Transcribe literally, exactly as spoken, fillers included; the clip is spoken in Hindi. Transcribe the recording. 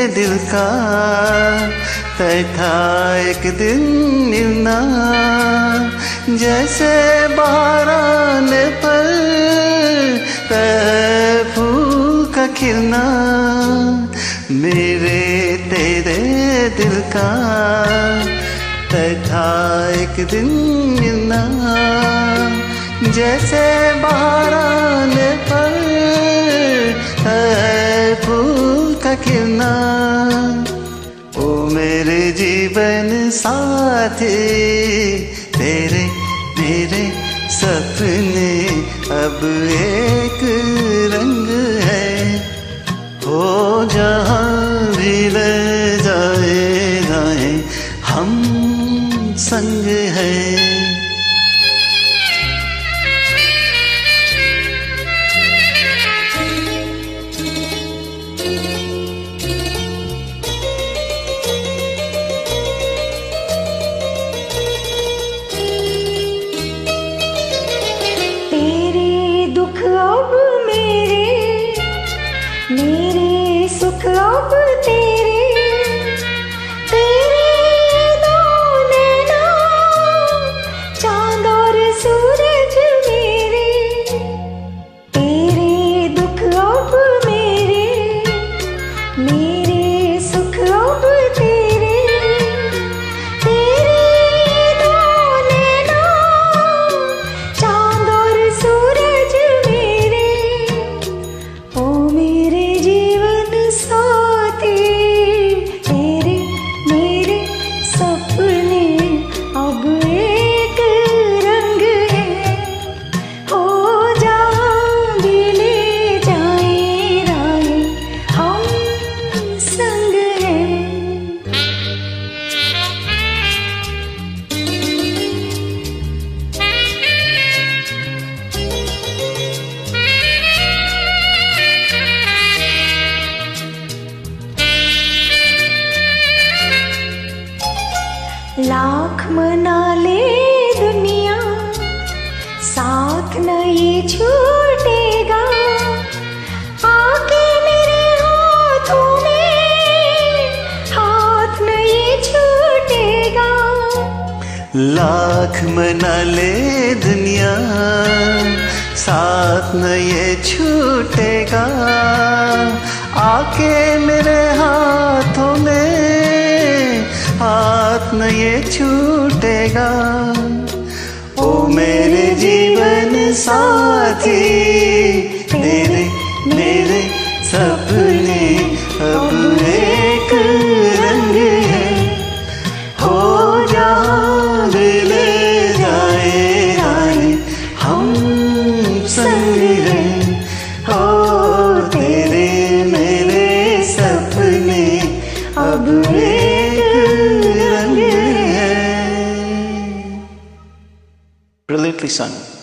दिल का तय था एक दिन मिलना, जैसे बारान पर तय फूल का खिलना। मेरे तेरे दिल का तय था एक दिन मिलना, जैसे बारान पर तय फूल का खिलना। ओ मेरे जीवन साथी, तेरे मेरे सपने अब एक रंग है। हो जहाँ भी ले जाए जाए हम संग हैं। मेरे सुख अब तेरे, तेरे दो नैना चांद और सूरज मेरे। तेरे दुख अब मेरे, मेरे सुख अब तेरे, तेरे दो नैना चांद और सूरज मेरे। ओ मेरे साथी, तेरे मेरे सपने अब एक रंग है। हो जहाँ भी ले जाए राहें हम संग हैं। लाख मना ले दुनिया, साथ न ये छूटेगा। आके मेरे हाथों में हाथ न ये छूटेगा। लाख मना ले दुनिया, साथ न ये छूटेगा। आके मेरे हाथों में हाथ न ये छूटेगा। ओ मेरे जीवन साथी, तेरे मेरे सपने अब एक रंग है। हो जहाँ भी ले जाए जाए हम संग हैं। हो तेरे मेरे सपने अब एक रंग है। Brilliantly sung.